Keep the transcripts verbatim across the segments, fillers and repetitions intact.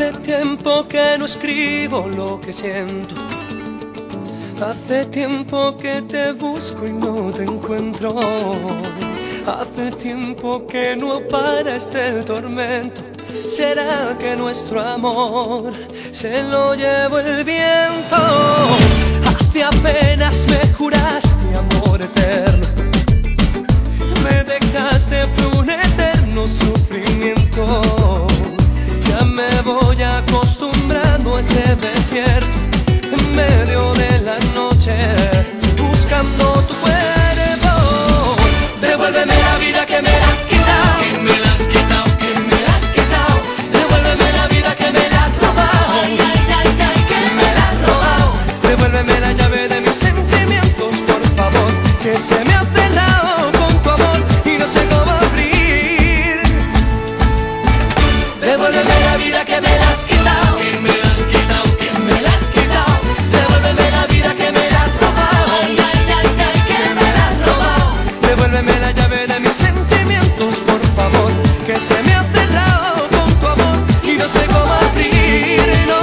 Hace tiempo que no escribo lo que siento. Hace tiempo que te busco y no te encuentro. Hace tiempo que no para este tormento. ¿Será que nuestro amor se lo llevó el viento? Hace apenas me juraste amor eterno. Me dejaste por un eterno sufrimiento. Ya me voy acostumbrando a este desierto, en medio de la noche, buscando tu cuerpo. Devuélveme la vida que me la has quitado, que me la has quitado, que me la has quitado. Devuélveme la vida que me la has robado, ay, ay, ay, ay, que me la has robado. Devuélveme la llave de mis sentimientos, por favor, que se me ha cerrado con tu amor y no sé cómo abrir. Devuélveme la vida que me la has quitado, que me la has quitado, que me la has quitado. Devuélveme la vida que me la has robado, ay, ay, ay, ay, que me la has robado. Devuélveme la llave de mis sentimientos, por favor, que se me ha cerrado con tu amor y no sé cómo abrir, no.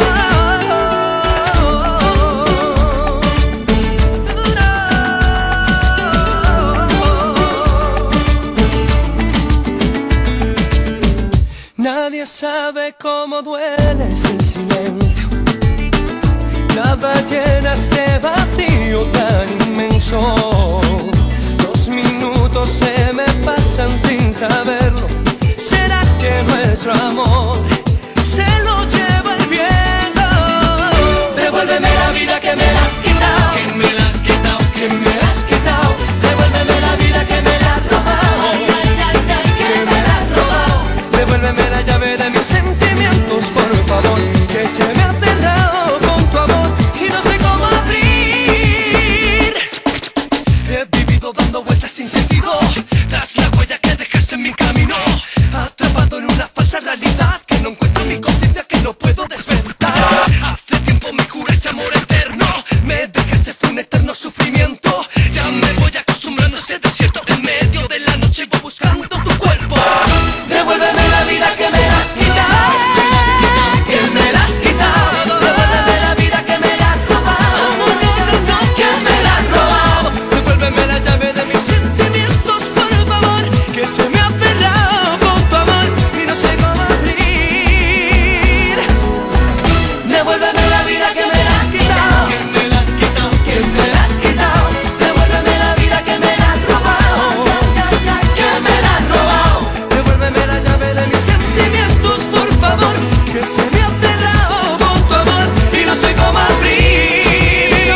Nadie sabe cómo duele este silencio. Nada llena este vacío tan inmenso. Los minutos se me pasan sin saberlo. ¿Será que nuestro amor se lo lleva el viento? Devuélveme la vida que me la has quitado, que me la has quitado, que me la has quitado. Devuélveme la vida que me la has robado, ay, ay, ay, ay, que me la has robado. Devuélveme la llave de mis sentimientos, por favor, que se me ha cerrado con tu amor y no sé cómo abrir. He vivido dando vueltas sin sentido, tras la huella que dejaste en mi camino, atrapado en una falsa realidad que no encuentro mi conciencia, que no puedo despertar. Hace tiempo me juraste amor eterno, me dejaste fue un eterno sufrimiento. Ya me voy acostumbrando a este desierto, en medio de la noche voy buscando tu cuerpo. Devuélveme la vida que me la has quitado, que me la has quitado. Devuélveme la vida que me la has robado, que me la has robado. Devuélveme la llave de mis sentimientos, por favor, que se me ha cerrado con tu amor y no sé cómo abrir. Devuélveme la vida que me la has quitado, que me la has quitado, que me la has quitado. Devuélveme la vida que me la has robado, que me la has robado. Devuélveme la llave de mis sentimientos, por favor, que se me ha cerrado con tu amor y no sé cómo abrir.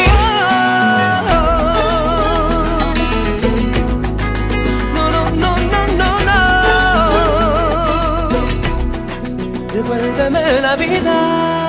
No, no, no, no, no, no. Devuélveme la vida.